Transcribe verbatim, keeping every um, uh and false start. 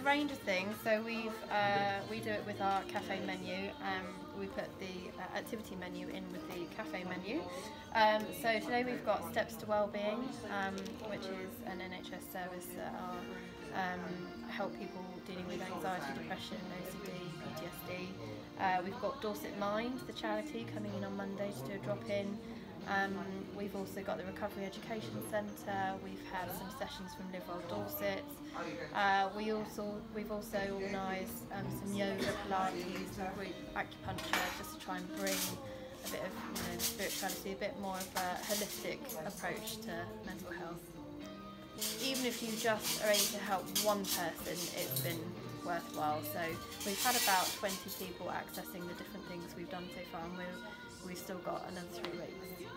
range of things. So we've uh, we do it with our cafe menu. Um, we put the uh, activity menu in with the cafe menu. Um, so today we've got Steps to Wellbeing, um, which is an N H S service that are, um, help people dealing with anxiety, depression, O C D, P T S D. Uh, we've got Dorset Mind, the charity, coming in on Monday to do a drop-in. Um, we've also got the Recovery Education Centre. We've had some sessions from Live Well Dorset. Uh, we also we've also organised um, some yoga, Pilates, and group acupuncture, just to try and bring a bit of you know spirituality, a bit more of a holistic approach to mental health. Even if you just are able to help one person, it's been worthwhile. So we've had about twenty people accessing the different things we've done so far, and we're, we've still got another three weeks.